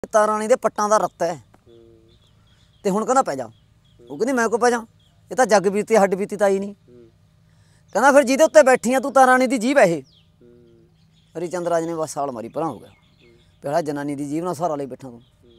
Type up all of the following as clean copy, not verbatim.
तारा राणी दे पट्टां दा रत्ता है ते हुण कहना पै जा। वो कहंदी मैं को पै जा, ये तां जग बीती हड्ड बीती ताई नहीं। कहना फिर जिहदे उत्ते बैठी तू तारा राणी दी जीभ है ये। हरिचंद राज ने बस साल मारी परा हो गया, पहला जनानी दी जीभ नाल सहारा लई बैठा तू।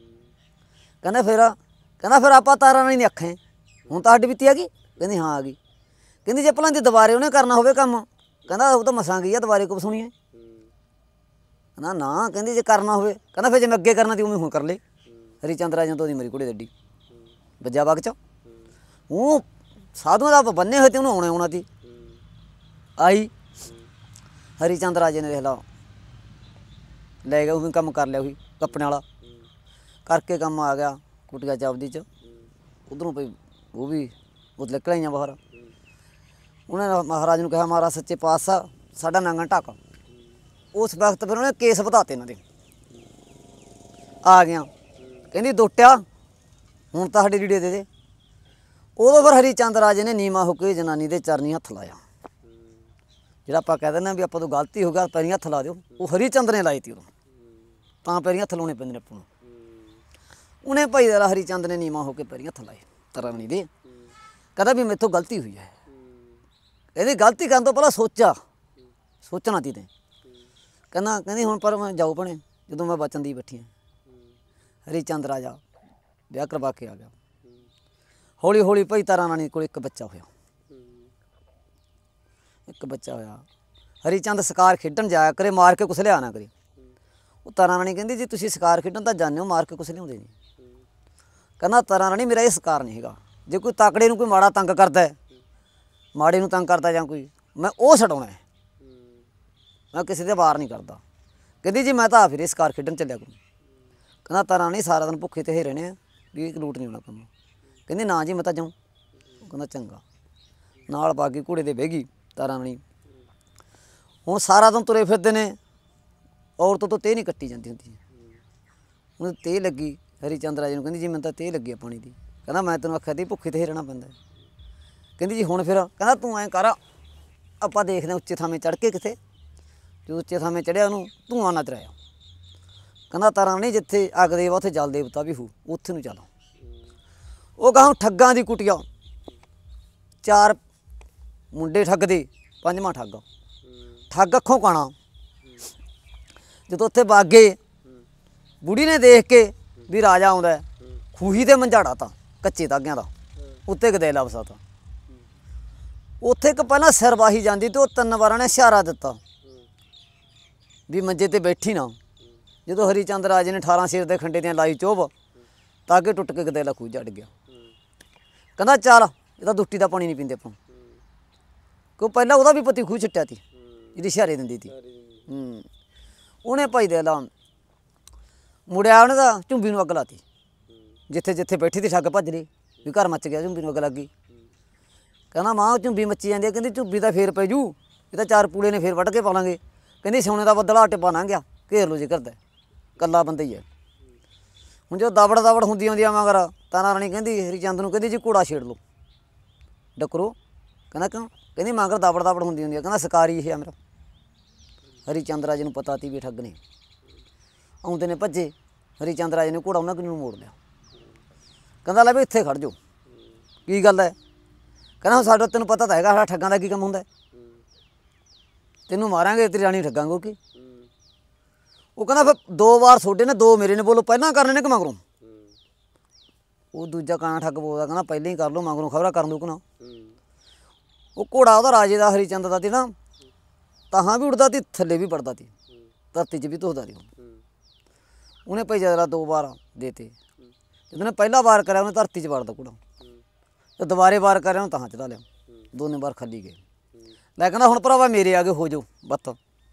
कहना फिर आपां तारा राणी दी अखां हुण तां हड्ड बीती आ गई। कहंदी हाँ आ गई। कहंदी जे भला दी दुबारे उन्हें करना होवे काम, कहंदा वो तां मसां गई आ, दुबारे को सुणीए। ना ना कहंदी जे करना होवे, कहंदा फिर जे मैं अगे करना ती उवें हुण कर ले। हरिचंद राज ने तो मेरी कुड़ी दड्डी बज्जा बाग च हूँ साधुओं का बन्ने हुए थे, उन्हें आने आना थी। आई हरिचंद राजे ने देख ला ले गया, उन्हें कम कर लिया हुई कपड़े वाला करके कम आ गया कुटिया चावदी च। उधरों भाई वो भी वो निकल आईया बाहर। उन्हें महाराज ने कहा महाराज सच्चे पातशाह साडा नांगा ढक। उस वक्त फिर उन्हें केस ਵਧਾਤੇ इन्होंने आ गया। कहती दोटिया हूँ तो साढ़े रीड़े दे। उदों फिर हरिचंद राजे ने नीमा होकर जनानी के चरनी हथ लाया। जो आप कह दें भी आप तो गलती हो गया पैरी हथ ला दो, वो हरिचंद ने लाई थी उदों, तो पैरी हथ लाने पैंदे अपन। उन्हें भाई दला हरिचंद ने नीमा होकर पैरी हथ लाए तारा राणी दे। कहता भी मेथों गलती हुई है। कहती गलती करने तो पहला सोचना थी तें। कहती हुण पर मैं जाऊँ भैने जो मैं बचन दी बैठी हाँ। हरिचंद राजा ब्याह करवा के आ गया। हौली हौली भाई तारा राणी को एक बच्चा होया, एक बच्चा होया। हरिचंद शिकार खेडन जाया करे, मार के कुछ लिया ना करे। वो तारा राणी कहती जी तुसीं शिकार खेडन तां जाने हो, मार के कुछ लियाउंदे नहीं। कहना तारा राणी मेरा ये शिकार नहीं हैगा, जे कोई तकड़े नूं कोई माड़ा तंग करदा है, माड़े नूं तंग करदा जां कोई, मैं वो छडाउणा है, मैं किसी दे वार नहीं करदा। कहती जी मैं तो फिर शिकार खेडन चलिया करूँ। कहना तारा राणी सारा दिन भुखे ते रहने भी लूट नहीं होना कम। कहती ना जी मैं तो जाऊँ। कहना चंगा, नाल बागी घोड़े ते बह गई तारा राणी। हुण सारा दिन तुरे फिरदे ने, औरतों तो तेह नहीं कट्टी जाती होंदी। उन्हें तेह लगी हरिचंद राजे नूं, कहंदी जी मैं तो तेह लगी पानी की। कहना मैं तैनूं आख्या ती भुखे ते रहना पैंदा। कहंदी जी हुण फिर, कहना तूं ऐं कर आपां देखदे उच्चे थामें चढ़ के किते, जो उच्चे थामें चढ़िया उन्होंने धुआं नजर आया। कहना तारा राणी जिथे अग देव उत्थे जल देवता भी हो, उत्थे नूं चल। वो गांव ठग्गां दी कुटिया, चार मुंडे ठगदे, पंजवां ठग अखों काणा। जदों उत्थे बागे बुढ़ी ने देख के भी राजा आउंदा, खूही ते मंझाड़ा था कच्चे धागियां दा, उत्ते गदेला वसाता। उत्थे एक पहलां सिरवाही जांदी ते ओह 3 वारां ने इशारा दिता भी मंजे ते बैठी ना। जो हरिचंद राजे ने 18 शेर के खंडे दियां लाई चोभ, तागे टुट के गदेला खूह चढ़ गया। कहना चल ये तो दुट्टी का पानी नहीं पींदे अपन, क्यों पहला वह भी पति खूह छिट्टिया थी जी इशारे दिंदी थी। उन्हें भाई दे ला मुड़िया, उन्हें तो झुंबी नूं अग लाती। जिथे जिथे बैठी थी ठग भज रही भी घर मच गया, झुंबी नूं अग लग गई। कहना मां झुंबी मची जाती है। कहती झुंबी तो फेर पै जू, ये तो 4 पूले ने फेर वढ़ के पा लांगे। कहती सोने का बदला टिब्बा लंघ गया, घेर लो जे करदा, कल्ला बंदा ही है। हुण जो दबड़ दबड़ हुंदी आउंदी मगर तारा राणी कहंदी हरिचंद नूं, कहंदी जी घोड़ा छेड़ लो डकरो। कहना क्यों? कहंदी मगर दबड़ दबड़ हुंदी आउंदी। कहना शिकारी है मेरा। हरिचंद राजे नूं पता ती भी ठग ने आउंदे ने भज्जे। हरिचंद राजे ने घोड़ा उन्हां कन्नों मोड़ लिया। कहंदा ले भी इत्थे खड़ जाओ, की गल है? कहना साडा तैनूं पता तां हैगा साडा ठग्गां दा की कम हुंदा है, तैनूं मारांगे तेरी राणी ठग्गांगे कि। वो कहना फिर 2 वार सोडे ने 2 मेरे ने, बोलो पहलां करने ने कि मगरों? वो दूजा काना ठग बोलदा, कहना पहले ही कर लो, मगरों खबरा कर दो कि ना। वो घोड़ा वह राजे का हरिचंद का थी ना, तहां भी उड़ता थी थल्ले भी बढ़ता थी, धरती च भी धुखदा थी। उन्हें भाई जरा 2 वार देते। जो उन्हें पहला वार कराया उन्हें धरती च वड़दा घोड़ा, तो दोबारे वार कराया उन्हें तहां चढ़ा लिया। 2 बार खली गए। लै कहना हुण भरावा मेरे आगे हो जाओ बत्त,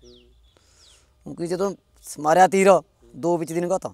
क्योंकि जो मारिया तीर 2 बिच दी नगाता,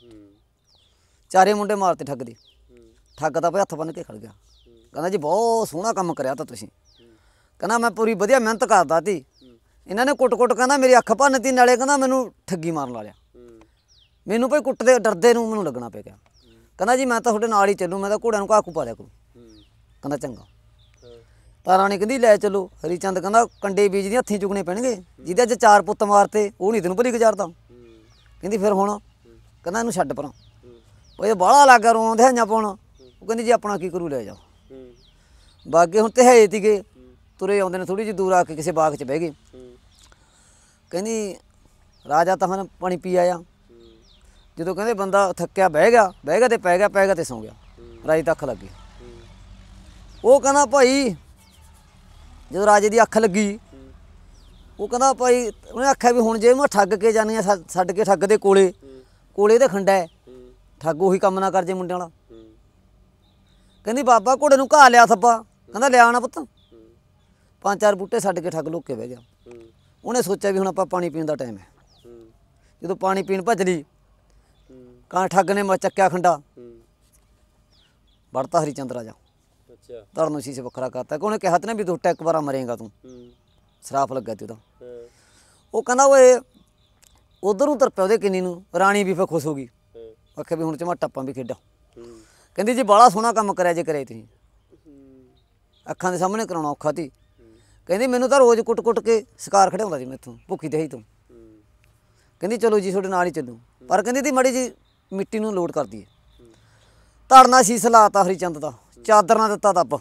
4 मुंडे मारते ठग दे। ठग दा भाई हत्थ बन के खड़ गया। कहना जी बहुत सोहना काम करिया तां तुसीं। कहना मैं पूरी वधिया मेहनत करदा ती, इन्हां ने कुट कुट कहना मेरी अख भन्नती, नाले कहना मैनूं ठगी मारन ला लिया। मैनूं भाई कुटदे डरदे नूं मैनूं लगना पै गया। कहना जी मैं तो तुहाडे नाल ही चलूँ, मैं तो घोड़िਆਂ ਨੂੰ घाह पा लिया करूँ। कहना चंगा। तारा राणी कहंदी लै चलो। हरिचंद कहंदा कंडे बीज दी हत्थीं चुगने पैणगे, जिहदे अज 4 पुत्त मारते वो नहीं तैनूं भली गुजारदा। कहंदी फिर हुण ਕਹਿੰਦਾ ਇਹਨੂੰ ਛੱਡ ਪਰਾਂ। ਉਹ ਇਹ ਬਾਹਲਾ ਲੱਗ ਗਿਆ ਰੋਣ ਦਿਹਾਈਆਂ ਪਾਉਣ। ਉਹ ਕਹਿੰਦੀ ਜੀ ਆਪਣਾ ਕੀ ਕਰੂ ਲੈ ਜਾ। ਬਾਗੇ ਹੁਣ ਤੇ ਹੈ ਤੀਗੇ ਤੁਰੇ ਆਉਂਦੇ ਨੇ, ਥੋੜ੍ਹੀ ਜਿਹੀ ਦੂਰ ਆ ਕੇ ਕਿਸੇ ਬਾਗ 'ਚ ਬਹਿ ਗਏ। ਕਹਿੰਦੀ ਰਾਜਾ ਤਾਂ ਹੁਣ ਪਾਣੀ ਪੀ ਆਇਆ। ਜਦੋਂ ਕਹਿੰਦੇ ਬੰਦਾ ਥੱਕਿਆ ਬਹਿ ਗਿਆ ਤੇ ਪੈ ਗਿਆ ਤੇ ਸੌਂ ਗਿਆ। ਰਾਜੇ ਤਾਂ ਅੱਖ ਲੱਗੀ। ਉਹ ਕਹਿੰਦਾ ਭਾਈ ਜਦੋਂ ਰਾਜੇ ਦੀ ਅੱਖ ਲੱਗੀ, ਉਹ ਕਹਿੰਦਾ ਭਾਈ ਉਹਨੇ ਆਖਿਆ ਵੀ ਹੁਣ ਜੇ ਮੈਂ ਠੱਗ ਕੇ ਜਾਂਦੀ ਹਾਂ, ਛੱਡ ਕੇ ਠੱਗ ਦੇ ਕੋਲੇ ਤੇ ਖੰਡਾ ਹੈ, ਠੱਗ ਉਹੀ ਕੰਮ ਨਾ ਕਰ ਜੇ ਮੁੰਡਿਆਂ ਵਾਲਾ। ਕਹਿੰਦੀ ਬਾਬਾ ਘੋੜੇ ਨੂੰ ਘਾਹ ਲਿਆ ਥੱਬਾ। ਕਹਿੰਦਾ ਲਿਆ ਨਾ ਪੁੱਤ। 5-4 ਬੂਟੇ ਛੱਡ ਕੇ ਠੱਗ ਲੁੱਕ ਕੇ ਬਹਿ ਗਿਆ। ਉਹਨੇ ਸੋਚਿਆ ਵੀ ਹੁਣ ਆਪਾਂ ਪਾਣੀ ਪੀਣ ਦਾ ਟਾਈਮ ਹੈ। ਜਦੋਂ ਪਾਣੀ ਪੀਣ ਭੱਜ ਲਈ, ਕਾਂ ਠੱਗ ਨੇ ਚੱਕਿਆ ਖੰਡਾ, ਵੜਤਾ ਹਰੀਚੰਦ ਰਾਜਾ। ਧੜ ਨੂੰ ਸ਼ੀਸ਼ੇ ਵੱਖਰਾ ਕਰਤਾ ਕਿ ਉਹਨੇ ਕਿਹਾ ਤੇ ਨਾ ਵੀ ਦੁੱਟਾ ਇੱਕ ਵਾਰ ਮਰੇਗਾ ਤੂੰ, ਸਰਾਪ ਲੱਗਾ ਤੇ ਉਹਦਾ। ਉਹ ਕਹਿੰਦਾ ਓਏ ਉਧਰ ਨੂੰ ਤਰਪਿਆ ਉਹਦੇ ਕਿੰਨੀ ਨੂੰ। ਰਾਣੀ ਵੀ ਫਿਰ ਖੁਸ਼ ਹੋ ਗਈ, ਆਖਿਆ ਵੀ ਹੁਣ ਝਮਾਟਾ ਆਪਾਂ ਵੀ ਖੇਡਾਂ। ਕਹਿੰਦੀ ਜੀ ਬਾਹਲਾ ਸੋਹਣਾ ਕੰਮ ਕਰਿਆ ਜੇ ਕਰਿਆ ਤੁਸੀਂ, ਅੱਖਾਂ ਦੇ ਸਾਹਮਣੇ ਕਰਾਉਣਾ ਔਖਾ ਤੀ। ਕਹਿੰਦੀ ਮੈਨੂੰ ਤਾਂ ਰੋਜ਼ ਕੁੱਟ ਕੇ ਸ਼ਿਕਾਰ ਖੜਾਉਂਦਾ ਸੀ ਮੈਥੋਂ, ਭੁੱਖੀ ਦਹੀ ਤੋਂ। ਕਹਿੰਦੀ ਚਲੋ ਜੀ ਤੁਹਾਡੇ ਨਾਲ ਹੀ ਚੱਲੂ, ਪਰ ਕਹਿੰਦੀ ਤੀ ਮਾੜੀ ਜੀ ਮਿੱਟੀ ਨੂੰ ਲੋਡ ਕਰਦੀ ਹੈ। ਧੜ ਨਾਲ ਸ਼ੀਸ਼ ਲਾਤਾ ਹਰੀਚੰਦ ਦਾ, ਚਾਦਰ ਨਾਲ ਦਿੱਤਾ ਦੱਬ।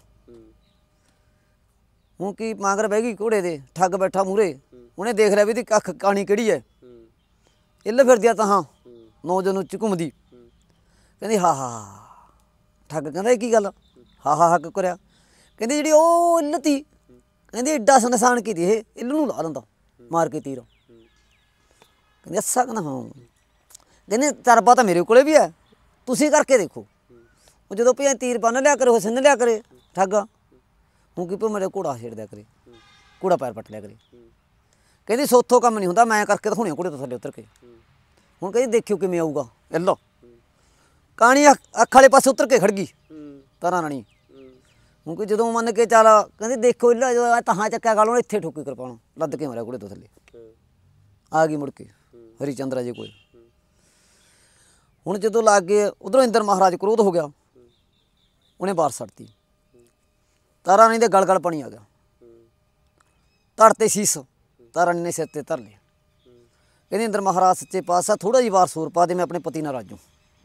ਹੁਣ ਕੀ ਮਾਂਗਰ ਬਹਿ ਗਈ ਘੋੜੇ ਦੇ, ਠੱਗ ਬੈਠਾ ਮੂਹਰੇ। ਉਹਨੇ ਦੇਖ ਲਿਆ ਵੀ ਇਹਦੀ ਅੱਖ ਕਾਣੀ ਕਿਹੜੀ ਹੈ। ਇੱਲ ਫਿਰਦੀ ਆ ਤਾਂ ਹਾਂ ਨੌਜਵਾਨ ਉੱਚ ਘੁੰਮਦੀ। ਕਹਿੰਦੀ ਹਾ ਠੱਗ ਕਹਿੰਦਾ ਇਹ ਕੀ ਗੱਲ ਹਾ ਕਿਉਂ ਕਰਿਆ। ਕਹਿੰਦੀ ਜਿਹੜੀ ਉਹ ਇੱਲ ਤੀ, ਕਹਿੰਦੀ ਐਡਾ ਨੁਕਸਾਨ ਕੀਤੀ ਇਹ ਇੱਲ ਨੂੰ ਲਾ ਦਿੰਦਾ ਮਾਰ ਕੇ ਤੀਰ। ਕਹਿੰਦੀ ਅੱਛਾ। ਕਹਿੰਦਾ ਹਾਂ। ਕਹਿੰਦੇ ਤਰਬਾ ਤਾਂ ਮੇਰੇ ਕੋਲੇ ਵੀ ਹੈ, ਤੁਸੀਂ ਕਰਕੇ ਦੇਖੋ। ਉਹ ਜਦੋਂ ਭਈ ਤੀਰ ਬੰਨ ਲਿਆ ਕਰੇ, ਉਹ ਸਿੰਨ ਲਿਆ ਕਰੇ ਠੱਗ। ਹੁਣ ਕੀ ਮੇਰੇ ਘੋੜਾ ਛੇੜ ਦਿਆ ਕਰੇ, ਘੋੜਾ ਪੈਰ ਪੱਟ ਲਿਆ ਕਰੇ। ਕਹਿੰਦੀ ਸੋਥੋਂ ਕੰਮ ਨਹੀਂ ਹੁੰਦਾ, ਮੈਂ ਕਰਕੇ ਦਿਖਾਉਣੀ ਘੋੜੇ ਤੋਂ ਥੱਲੇ ਉਤਰ ਕੇ। ਹੁਣ ਕਹਿੰਦੀ ਦੇਖਿਓ ਕਿਵੇਂ ਆਊਗਾ ਇੱਲ। ਕਾਣੀ ਅੱਖ ਵਾਲੇ ਪਾਸੇ ਉਤਰ ਕੇ ਖੜ ਗਈ ਤਾਰਾ ਰਾਣੀ। ਹੁਣ ਕਿ ਜਦੋਂ ਮੰਨ ਕੇ ਚੱਲ ਕਹਿੰਦੀ ਦੇਖੋ ਇੱਲ ਜਦੋਂ ਤਹਾਂ ਚੱਕਿਆ ਗਾਲੋਂ ਇੱਥੇ ਠੋਕੀ ਕਿਰਪਾਨ ਲੱਦ ਕੇ ਮਾਰਿਆ ਘੋੜੇ ਤੋਂ ਥੱਲੇ। ਆ ਗਈ ਮੁੜ ਕੇ ਹਰੀਚੰਦ ਰਾਜੇ ਕੋਲ। ਹੁਣ ਜਦੋਂ ਲੱਗ ਗਏ ਉਧਰੋਂ ਇੰਦਰ ਮਹਾਰਾਜ ਕ੍ਰੋਧ ਹੋ ਗਿਆ, ਉਹਨੇ ਬਾਰ ਛੱਡਤੀ। ਤਾਰਾ ਰਾਣੀ ਦੇ ਗਲ ਪਾਣੀ ਆ ਗਿਆ। ਧੜ ਤੇ ਸ਼ੀਸ਼ ਤਾਰਾ ਰਾਣੀ ਨੇ ਸਿਰ ਤੇ ਧਰ ਲਿਆ। ਕਹਿੰਦੀ ਇੰਦਰ ਮਹਾਰਾਜ ਸੱਚੇ ਪਾਤਸ਼ਾਹ ਥੋੜ੍ਹਾ ਜਿਹੀ ਵਾਰ ਸੂਰ ਪਾ ਦੇ, ਮੈਂ ਆਪਣੇ ਪਤੀ ਨਾਲ ਰਾਜੂ।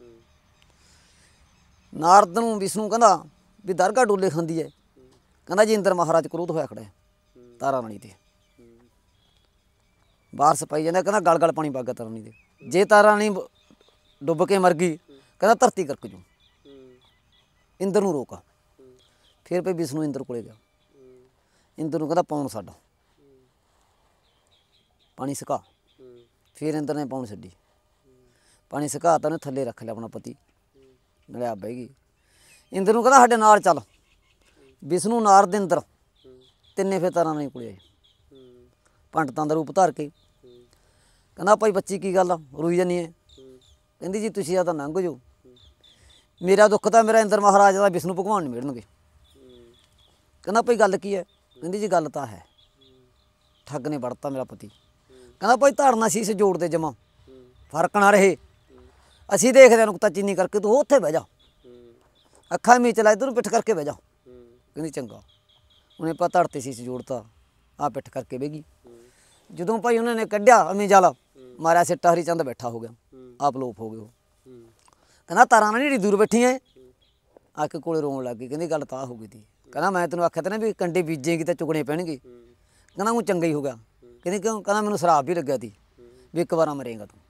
ਨਾਰਦ ਨੂੰ ਵਿਸ਼ਨੂੰ ਕਹਿੰਦਾ ਵੀ ਦਰਗਾਹ ਡੋਲੇ ਖਾਂਦੀ ਹੈ। ਕਹਿੰਦਾ ਜੀ ਇੰਦਰ ਮਹਾਰਾਜ ਕ੍ਰੋਧ ਹੋਇਆ ਖੜਾ ਹੈ ਤਾਰਾ ਰਾਣੀ ਤੇ, ਬਾਰਸ ਪਾਈ ਜਾਂਦਾ। ਕਹਿੰਦਾ ਗਲ ਪਾਣੀ ਵਗ ਗਿਆ ਤਾਰਾ ਰਾਣੀ ਦੇ। ਜੇ ਤਾਰਾ ਰਾਣੀ ਡੁੱਬ ਕੇ ਮਰ ਗਈ, ਕਹਿੰਦਾ ਧਰਤੀ ਕਰਕ ਜੂ, ਇੰਦਰ ਨੂੰ ਰੋਕ। ਫਿਰ ਭਈ ਵਿਸ਼ਨੂੰ ਇੰਦਰ ਕੋਲੇ ਗਿਆ। ਇੰਦਰ ਨੂੰ ਕਹਿੰਦਾ ਪੌਣ ਛੱਡ, ਪਾਣੀ ਸੁਕਾ। ਫਿਰ ਇੰਦਰ ਨੇ ਪੌਣ ਛੱਡੀ, ਪਾਣੀ ਸੁਕਾ ਤਾਂ ਉਹਨੇ ਥੱਲੇ ਰੱਖ ਲਿਆ ਆਪਣਾ ਪਤੀ, ਨਾਲੇ ਆ ਬਹਿ ਗਈ। ਇੰਦਰ ਨੂੰ ਕਹਿੰਦਾ ਸਾਡੇ ਨਾਲ ਚੱਲ। ਵਿਸ਼ਨੂੰ ਨਾਰਦ ਇੰਦਰ ਤਿੰਨੇ ਫਿਰ ਤਾਰਾ ਰਾਣੀ ਕੋਲੇ ਆਏ ਪੰਡਤਾਂ ਦਾ ਰੂਪ ਧਾਰ ਕੇ। ਕਹਿੰਦਾ ਭਾਈ ਬੱਚੀ ਕੀ ਗੱਲ ਆ ਰੋਈ ਜਾਨੀ ਹੈ। ਕਹਿੰਦੀ ਜੀ ਤੁਸੀਂ ਆ ਤਾਂ ਲੰਘ ਜਾਓ, ਮੇਰਾ ਦੁੱਖ ਤਾਂ ਮੇਰਾ ਇੰਦਰ ਮਹਾਰਾਜ ਦਾ ਵਿਸ਼ਨੂੰ ਭਗਵਾਨ ਨਹੀਂ ਮਿਲਣਗੇ। ਕਹਿੰਦਾ ਭਾਈ ਗੱਲ ਕੀ ਹੈ। ਕਹਿੰਦੀ ਜੀ ਗੱਲ ਤਾਂ ਹੈ, ਠੱਗ ਨੇ ਵੜਤਾ ਮੇਰਾ ਪਤੀ। ਕਹਿੰਦਾ ਭਾਈ ਧੜਨਾ ਸ਼ੀਸ਼ ਜੋੜ ਦੇ ਜਮਾ, ਫਰਕ ਨਾ ਰਹੇ। ਅਸੀਂ ਦੇਖਦੇ ਨੁਕਤਾ ਚੀਨੀ ਕਰਕੇ, ਤੂੰ ਉੱਥੇ ਬਹਿ ਜਾ, ਅੱਖਾਂ ਮੀਚ ਲਾ, ਇੱਧਰ ਨੂੰ ਪਿੱਠ ਕਰਕੇ ਬਹਿ ਜਾ। ਕਹਿੰਦੀ ਚੰਗਾ। ਉਹਨੇ ਪਾ ਧੜ ਤੇ ਸ਼ੀਸ਼ ਜੋੜਤਾ, ਆ ਪਿੱਠ ਕਰਕੇ ਬਹਿ ਗਈ। ਜਦੋਂ ਭਾਈ ਉਹਨਾਂ ਨੇ ਕੱਢਿਆ ਅਮੀ ਜਲ ਮਾਰਿਆ ਸਿੱਟਾ, ਹਰੀਚੰਦ ਬੈਠਾ ਹੋ ਗਿਆ, ਆਪ ਲੋਪ ਹੋ ਗਏ। ਉਹ ਕਹਿੰਦਾ ਤਾਰਾ ਰਾਣੀ ਜਿਹੜੀ ਦੂਰ ਬੈਠੀ ਐ, ਆ ਕੇ ਕੋਲੇ ਰੋਣ ਲੱਗ ਗਈ। ਕਹਿੰਦੀ ਗੱਲ ਤਾਂ ਹੋ ਗਈ ਤੀ। ਕਹਿੰਦਾ ਮੈਂ ਤੈਨੂੰ ਆਖਿਆ ਤਾਂ ਨਾ ਵੀ ਕੰਡੇ ਬੀਜੇਗੀ ਤਾਂ ਚੁਗਣੇ ਪੈਣਗੇ। ਕਹਿੰਦਾ ਉਹ ਚੰਗਾ ਹੀ ਹੋ ਗਿਆ। ਕਹਿੰਦੀ ਕਿਉਂ। ਕਹਿੰਦਾ ਮੈਨੂੰ ਸ਼ਰਾਬ ਵੀ ਲੱਗਿਆ ਤੀ ਵੀ ਇੱਕ ਵਾਰ ਮਰੇਗਾ ਤੂੰ।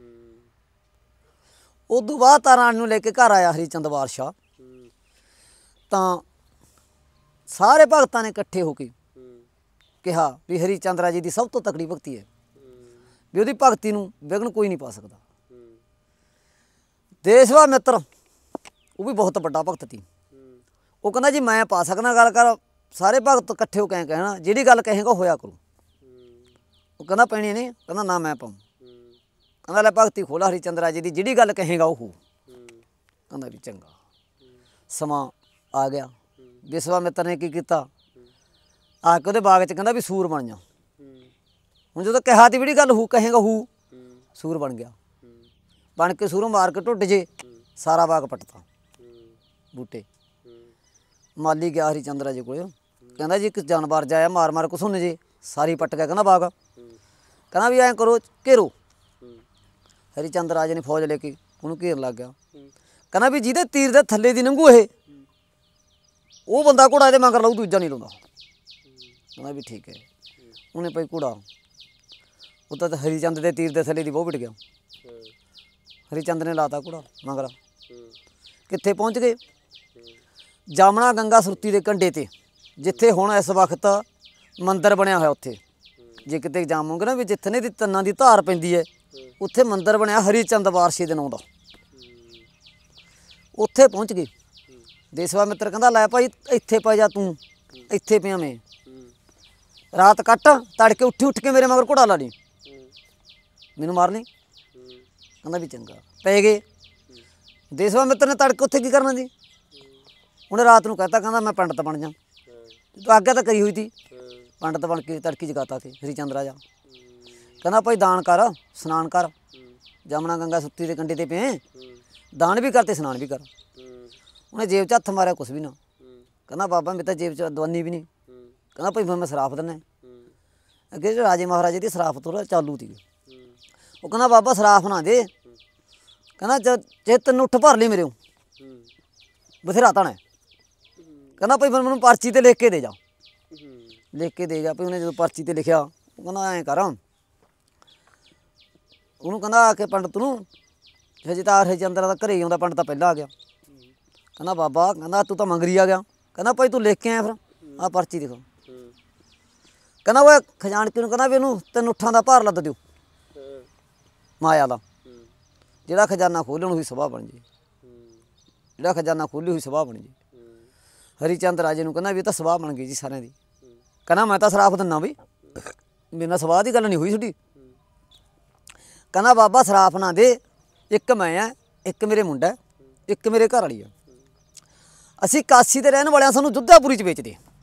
ਉਦੋਂ ਬਾਅਦ ਤਾਰਾ ਰਾਣੀ ਨੂੰ ਲੈ ਕੇ ਘਰ ਆਇਆ ਹਰੀਚੰਦ ਬਾਦਸ਼ਾਹ, ਤਾਂ ਸਾਰੇ ਭਗਤਾਂ ਨੇ ਇਕੱਠੇ ਹੋ ਕੇ ਕਿਹਾ ਵੀ ਹਰੀਚੰਦ ਰਾਜੇ ਦੀ ਸਭ ਤੋਂ ਤਕੜੀ ਭਗਤੀ ਹੈ, ਵੀ ਉਹਦੀ ਭਗਤੀ ਨੂੰ ਵਿਘਨ ਕੋਈ ਨਹੀਂ ਪਾ ਸਕਦਾ। ਦੇਸ਼ਵਾ ਮਿੱਤਰ ਉਹ ਵੀ ਬਹੁਤ ਵੱਡਾ ਭਗਤ ਸੀ। ਉਹ ਕਹਿੰਦਾ ਜੀ ਮੈਂ ਪਾ ਸਕਦਾ, ਗੱਲ ਕਰ। ਸਾਰੇ ਭਗਤ ਇਕੱਠੇ ਹੋ ਕੇ ਕਹਿਣਾ ਜਿਹੜੀ ਗੱਲ ਕਹੇਗਾ ਹੋਇਆ ਕਰੂ। ਉਹ ਕਹਿੰਦਾ ਪੈਣੀ ਨਹੀਂ। ਕਹਿੰਦਾ ਨਾ ਮੈਂ ਪਾऊँ। ਕਹਿੰਦਾ ਲੈ ਭਗਤੀ ਖੋਲਾ ਹਰੀਚੰਦ ਰਾਜੇ ਦੀ, ਜਿਹੜੀ ਗੱਲ ਕਹੇਗਾ ਉਹ। ਕਹਿੰਦਾ ਵੀ ਚੰਗਾ। ਸਮਾਂ ਆ ਗਿਆ। ਵਿਸ਼ਵਾਮਿੱਤਰ ਨੇ ਕੀ ਕੀਤਾ, ਆ ਕੇ ਉਹਦੇ ਬਾਗ 'ਚ ਕਹਿੰਦਾ ਵੀ ਸੂਰ ਬਣ ਜਾ। ਹੁਣ ਜਦੋਂ ਕਿਹਾ ਤੀ ਜਿਹੜੀ ਗੱਲ ਹੂ ਕਹੇਗਾ ਹੂ, ਸੂਰ ਬਣ ਗਿਆ। ਬਣ ਕੇ ਸੂਰੋਂ ਮਾਰ ਕੇ ਢੁੱਡ ਜੇ ਸਾਰਾ ਬਾਗ ਪੱਟਤਾ ਬੂਟੇ। ਮਾਲੀ ਗਿਆ ਹਰੀਚੰਦ ਰਾਜੇ ਕੋਲ, ਕਹਿੰਦਾ ਜੀ ਇੱਕ ਜਾਨਵਰ ਜਾਇਆ ਮਾਰ ਕੇ ਸੁਣ ਜੇ ਸਾਰੀ ਪੱਟ ਗਿਆ। ਕਹਿੰਦਾ ਬਾਗ। ਕਹਿੰਦਾ ਵੀ ਐਂ ਕਰੋ ਘੇਰੋ। ਹਰੀਚੰਦ ਰਾਜੇ ਨੇ ਫੌਜ ਲੈ ਕੇ ਉਹਨੂੰ ਘੇਰ ਲੱਗ ਗਿਆ। ਕਹਿੰਦਾ ਵੀ ਜਿਹਦੇ ਤੀਰ ਦੇ ਥੱਲੇ ਦੀ ਲੰਘੂ ਇਹ, ਉਹ ਬੰਦਾ ਘੋੜਾ ਇਹਦੇ ਮਗਰ ਲਾਊ, ਦੂਜਾ ਨਹੀਂ ਲਾਉਂਦਾ। ਕਹਿੰਦਾ ਵੀ ਠੀਕ ਹੈ। ਉਹਨੇ ਭਾਈ ਘੋੜਾ, ਉਹ ਤਾਂ ਹਰੀ ਚੰਦ ਦੇ ਤੀਰ ਦੇ ਥੱਲੇ ਦੀ ਬਹੁਤ ਵਿਟ ਗਿਆ। ਹਰੀ ਚੰਦ ਨੇ ਲਾਤਾ ਘੋੜਾ ਮਗਰ। ਕਿੱਥੇ ਪਹੁੰਚ ਗਏ? ਜਾਮਣਾ ਗੰਗਾ ਸੁਰਤੀ ਦੇ ਕੰਢੇ 'ਤੇ, ਜਿੱਥੇ ਹੁਣ ਇਸ ਵਕਤ ਮੰਦਿਰ ਬਣਿਆ ਹੋਇਆ। ਉੱਥੇ ਜੇ ਕਿਤੇ ਜਾਮੋਗੇ ਨਾ ਵੀ ਜਿੱਥੇ ਦੀ ਤੰਨਾਂ ਦੀ ਧਾਰ ਪੈਂਦੀ ਹੈ, ਉੱਥੇ ਮੰਦਿਰ ਬਣਿਆ ਹਰੀ ਚੰਦ ਵਾਰਸ਼ੀ ਦੇ ਨਾਂ ਦਾ। ਉੱਥੇ ਪਹੁੰਚ ਗਏ। ਦੇਸਵਾ ਮਿੱਤਰ ਕਹਿੰਦਾ ਲੈ ਭਾਈ ਇੱਥੇ ਪੈ ਜਾ, ਤੂੰ ਇੱਥੇ ਪਿਆ ਮੈਂ, ਰਾਤ ਕੱਟ, ਤੜਕੇ ਉੱਠ ਕੇ ਮੇਰੇ ਮਗਰ ਘੋੜਾ ਲਾ ਲਈ, ਮੈਨੂੰ ਮਾਰ ਲਈ। ਕਹਿੰਦਾ ਵੀ ਚੰਗਾ। ਪੈ ਗਏ। ਦੇਸਵਾ ਮਿੱਤਰ ਨੇ ਤੜਕੇ ਉੱਥੇ ਕੀ ਕਰਨਾ ਜੀ? ਉਹਨੇ ਰਾਤ ਨੂੰ ਕਹਿਤਾ, ਕਹਿੰਦਾ ਮੈਂ ਪੰਡਤ ਬਣ ਜਾ। ਤੂੰ ਆਗਿਆ ਤਾਂ ਕਰੀ ਹੋਈ ਸੀ, ਪੰਡਤ ਬਣ ਕੇ ਤੜਕੀ ਜਗਾਤਾ ਸੀ ਹਰੀ ਚੰਦ ਰਾਜਾ। ਕਹਿੰਦਾ ਭਾਈ ਦਾਨ ਕਰ, ਇਸ਼ਨਾਨ ਕਰ, ਜਮਨਾ ਗੰਗਾ ਸੁੱਤੀ ਦੇ ਕੰਢੇ 'ਤੇ ਪਏ, ਦਾਨ ਵੀ ਕਰ ਤੇ ਇਸ਼ਨਾਨ ਵੀ ਕਰ। ਉਹਨੇ ਜੇਬ 'ਚ ਹੱਥ ਮਾਰਿਆ, ਕੁਛ ਵੀ ਨਾ। ਕਹਿੰਦਾ ਬਾਬਾ ਮੇਰੇ ਤਾਂ ਜੇਬ 'ਚ ਦਵਾਨੀ ਵੀ ਨਹੀਂ। ਕਹਿੰਦਾ ਭਾਈ ਮੈਂ ਸਰਾਫ ਦਿੰਦਾ। ਅੱਗੇ ਰਾਜੇ ਮਹਾਰਾਜੇ ਦੀ ਸਰਾਫ ਤੋਂ ਚਾਲੂ ਸੀ। ਉਹ ਕਹਿੰਦਾ ਬਾਬਾ ਸਰਾਫ ਨਾ ਦੇ। ਕਹਿੰਦਾ ਜੇ ਤੈਨੂੰ ਉੱਠ ਭਰ ਲਈ ਮੇਰੇ ਬਥੇਰਾ ਤਾਣਾ। ਕਹਿੰਦਾ ਭਾਈ ਫਿਰ ਮੈਨੂੰ ਪਰਚੀ 'ਤੇ ਲਿਖ ਕੇ ਦੇ ਜਾ, ਲਿਖ ਕੇ ਦੇ ਜਾ। ਭਾਈ ਉਹਨੇ ਜਦੋਂ ਪਰਚੀ 'ਤੇ ਲਿਖਿਆ, ਉਹ ਕਹਿੰਦਾ ਐਂ ਕਰ, ਉਹਨੂੰ ਕਹਿੰਦਾ ਆ ਕੇ ਪੰਡਤ ਨੂੰ, ਹਜੇ ਤਾਂ ਹਰੀ ਚੰਦ ਦਾ ਘਰੇ ਹੀ ਆਉਂਦਾ, ਪੰਡਤ ਤਾਂ ਪਹਿਲਾਂ ਆ ਗਿਆ। ਕਹਿੰਦਾ ਬਾਬਾ, ਕਹਿੰਦਾ ਤੂੰ ਤਾਂ ਮੰਗਰੀ ਆ ਗਿਆ। ਕਹਿੰਦਾ ਭਾਈ ਤੂੰ ਲਿਖ ਕੇ ਆਇਆ, ਫਿਰ ਆਹ ਪਰਚੀ ਦੇਖੋ। ਕਹਿੰਦਾ ਉਹ ਖਜ਼ਾਨਚੀ ਨੂੰ ਕਹਿੰਦਾ ਵੀ ਇਹਨੂੰ 3 ਊਠਾਂ ਦਾ ਭਾਰ ਲੱਦ ਦਿਓ ਮਾਇਆ ਦਾ, ਜਿਹੜਾ ਖਜ਼ਾਨਾ ਖੋਲ੍ਹਣ ਹੋਈ ਸਭਾ ਬਣ ਜੇ, ਜਿਹੜਾ ਖਜ਼ਾਨਾ ਖੋਲ੍ਹੀ ਹੋਈ ਸਭਾ ਬਣ ਜੇ। ਹਰੀ ਚੰਦ ਰਾਜੇ ਨੂੰ ਕਹਿੰਦਾ ਵੀ ਇਹ ਤਾਂ ਸਭਾ ਬਣ ਗਈ ਜੀ ਸਾਰਿਆਂ ਦੀ। ਕਹਿੰਦਾ ਮੈਂ ਤਾਂ ਸਰਾਫ ਦਿੰਦਾ ਬਈ, ਮੇਰੇ ਨਾਲ ਸਭਾ ਦੀ ਗੱਲ ਨਹੀਂ ਹੋਈ ਤੁਹਾਡੀ। ਕਹਿੰਦਾ ਬਾਬਾ ਸਰਾਫ ਨਾ ਦੇ, ਇੱਕ ਮੈਂ ਆ, ਇੱਕ ਮੇਰੇ ਮੁੰਡਾ, ਇੱਕ ਮੇਰੇ ਘਰ ਵਾਲੀ ਆ। ਅਸੀਂ ਕਾਸ਼ੀ ਦੇ ਰਹਿਣ ਵਾਲਿਆਂ, ਸਾਨੂੰ ਜੁੱਧਾਪੁਰੀ 'ਚ ਵੇਚਦੇ।